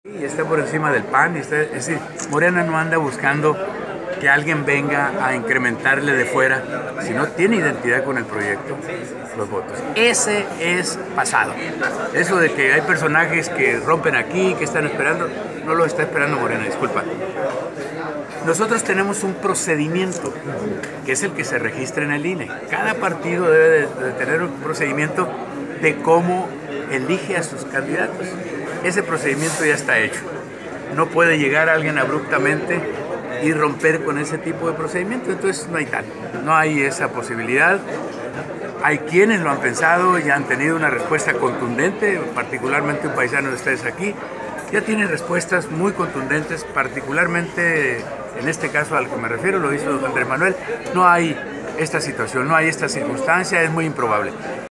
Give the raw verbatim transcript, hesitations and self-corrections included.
Y está por encima del P A N, y está, es decir, Morena no anda buscando que alguien venga a incrementarle de fuera, si no tiene identidad con el proyecto, los votos. Ese es pasado. Eso de que hay personajes que rompen aquí, que están esperando, no lo está esperando Morena, disculpa. Nosotros tenemos un procedimiento, que es el que se registra en el I N E. Cada partido debe de, de tener un procedimiento de cómo elige a sus candidatos. Ese procedimiento ya está hecho. No puede llegar alguien abruptamente y romper con ese tipo de procedimiento, entonces no hay tal, no hay esa posibilidad. Hay quienes lo han pensado y han tenido una respuesta contundente, particularmente un paisano de ustedes aquí, ya tiene respuestas muy contundentes, particularmente en este caso al que me refiero, lo hizo Andrés Manuel. No hay esta situación, no hay esta circunstancia, es muy improbable.